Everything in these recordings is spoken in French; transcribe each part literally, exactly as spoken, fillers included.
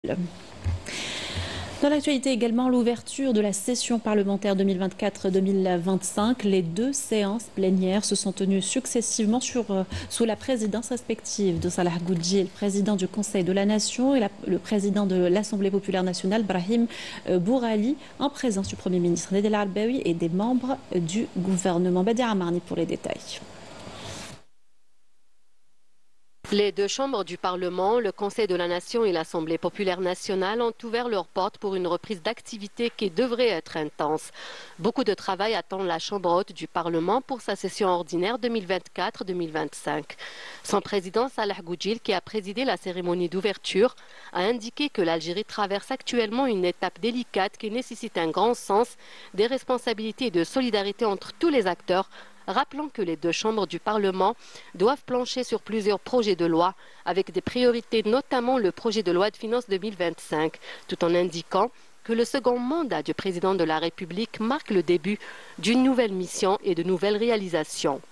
Dans l'actualité également, l'ouverture de la session parlementaire deux mille vingt-quatre deux mille vingt-cinq. Les deux séances plénières se sont tenues successivement sur, euh, sous la présidence respective de Salah Goudji, le président du Conseil de la Nation, et la, le président de l'Assemblée populaire nationale, Brahim euh, Bourali, en présence du Premier ministre Nader Al-Arbaoui et des membres euh, du gouvernement. Badia Amarni pour les détails. Les deux chambres du Parlement, le Conseil de la Nation et l'Assemblée populaire nationale ont ouvert leurs portes pour une reprise d'activité qui devrait être intense. Beaucoup de travail attend la Chambre haute du Parlement pour sa session ordinaire deux mille vingt-quatre deux mille vingt-cinq. Son président Salah Goudji, qui a présidé la cérémonie d'ouverture, a indiqué que l'Algérie traverse actuellement une étape délicate qui nécessite un grand sens des responsabilités et de solidarité entre tous les acteurs, rappelant que les deux chambres du Parlement doivent plancher sur plusieurs projets de loi, avec des priorités, notamment le projet de loi de finances deux mille vingt-cinq, tout en indiquant que le second mandat du président de la République marque le début d'une nouvelle mission et de nouvelles réalisations.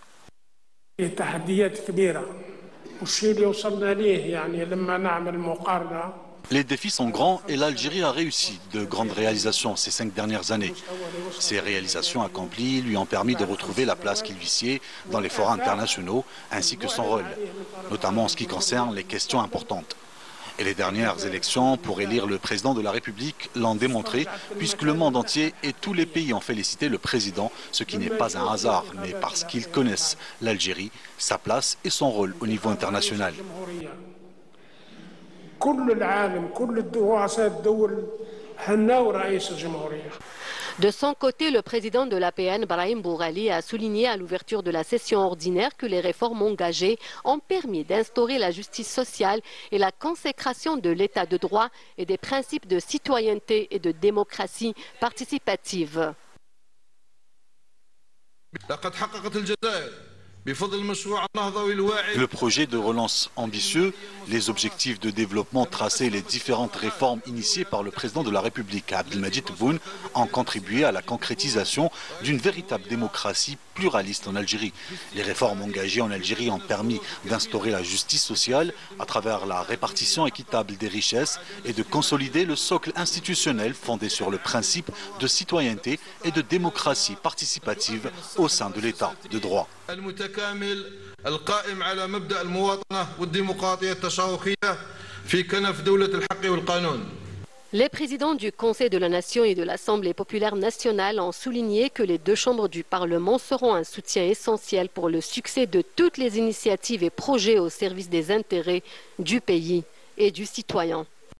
Les défis sont grands et l'Algérie a réussi de grandes réalisations ces cinq dernières années. Ces réalisations accomplies lui ont permis de retrouver la place qu'il viciait dans les forats internationaux ainsi que son rôle, notamment en ce qui concerne les questions importantes. Et les dernières élections pour élire le président de la République l'ont démontré, puisque le monde entier et tous les pays ont félicité le président, ce qui n'est pas un hasard, mais parce qu'ils connaissent l'Algérie, sa place et son rôle au niveau international. De son côté, le président de l'A P N, Brahim Bourali, a souligné à l'ouverture de la session ordinaire que les réformes engagées ont permis d'instaurer la justice sociale et la consécration de l'état de droit et des principes de citoyenneté et de démocratie participative. Le projet de relance ambitieux, les objectifs de développement tracés et les différentes réformes initiées par le président de la République, Abdelmadjid Tebboune, ont contribué à la concrétisation d'une véritable démocratie pluraliste en Algérie. Les réformes engagées en Algérie ont permis d'instaurer la justice sociale à travers la répartition équitable des richesses et de consolider le socle institutionnel fondé sur le principe de citoyenneté et de démocratie participative au sein de l'État de droit. Les présidents du Conseil de la Nation et de l'Assemblée populaire nationale ont souligné que les deux chambres du Parlement seront un soutien essentiel pour le succès de toutes les initiatives et projets au service des intérêts du pays et du citoyen.